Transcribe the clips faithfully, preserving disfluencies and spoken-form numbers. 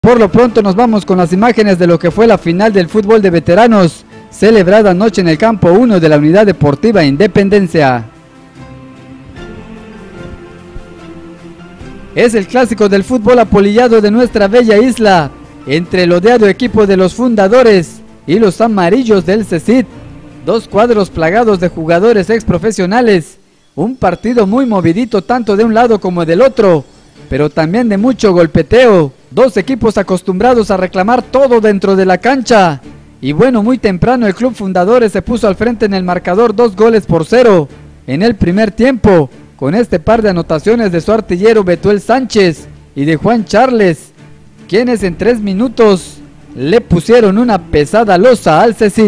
Por lo pronto nos vamos con las imágenes de lo que fue la final del fútbol de veteranos, celebrada anoche en el campo uno de la Unidad Deportiva Independencia. Es el clásico del fútbol apolillado de nuestra bella isla, entre el odiado equipo de los Fundadores y los Amarillos del CECIT, dos cuadros plagados de jugadores exprofesionales, un partido muy movidito tanto de un lado como del otro, pero también de mucho golpeteo, dos equipos acostumbrados a reclamar todo dentro de la cancha, y bueno, muy temprano el Club Fundadores se puso al frente en el marcador dos goles por cero, en el primer tiempo, con este par de anotaciones de su artillero Betuel Sánchez y de Juan Charles, quienes en tres minutos le pusieron una pesada losa al CECIT.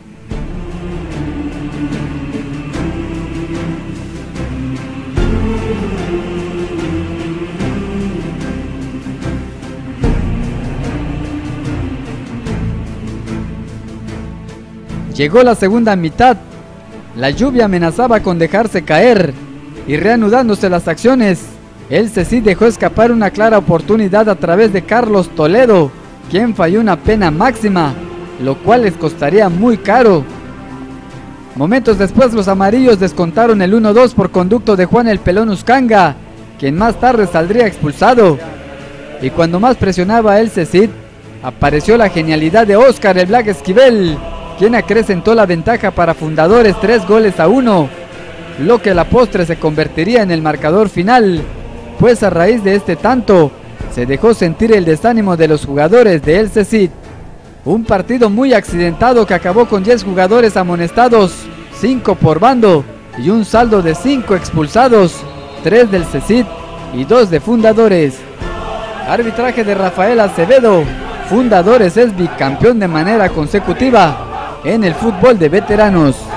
Llegó la segunda mitad, la lluvia amenazaba con dejarse caer, y reanudándose las acciones, el CECIT dejó escapar una clara oportunidad a través de Carlos Toledo, quien falló una pena máxima, lo cual les costaría muy caro. Momentos después los amarillos descontaron el uno dos por conducto de Juan el Pelón Uscanga, quien más tarde saldría expulsado. Y cuando más presionaba el CECIT, apareció la genialidad de Óscar el Black Esquivel, quien acrecentó la ventaja para Fundadores tres goles a uno, lo que a la postre se convertiría en el marcador final, pues a raíz de este tanto se dejó sentir el desánimo de los jugadores de el CECIT. Un partido muy accidentado que acabó con diez jugadores amonestados, cinco por bando y un saldo de cinco expulsados, tres del CECIT y dos de Fundadores. Arbitraje de Rafael Acevedo. Fundadores es bicampeón de manera consecutiva en el fútbol de veteranos.